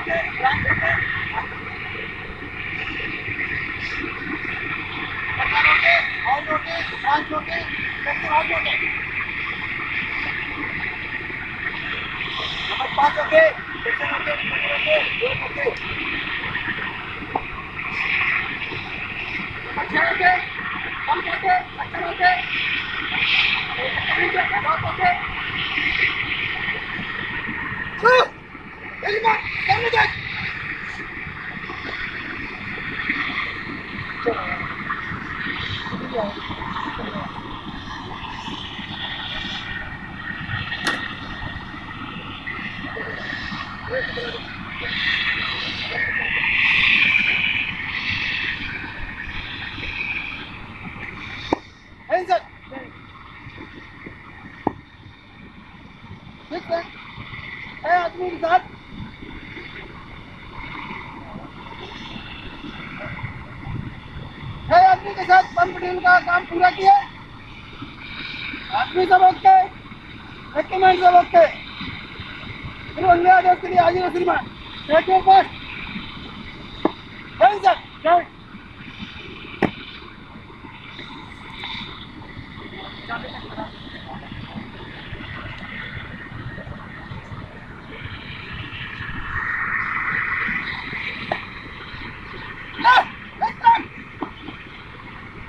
आदमी के साथ आदमी के साथ पंप ड्रिल का काम पूरा किया। आदमी सब ओके, डॉक्यूमेंट सब ओके। फिर अगले आदेश के लिए हाजिर श्रीमान। Take your post. सर